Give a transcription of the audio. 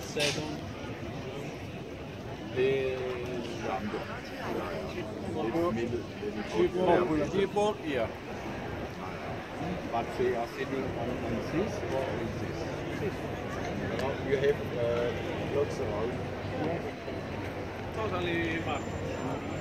second. Keyboard here. But they are sitting on this or on this. You have lots of Totally marked.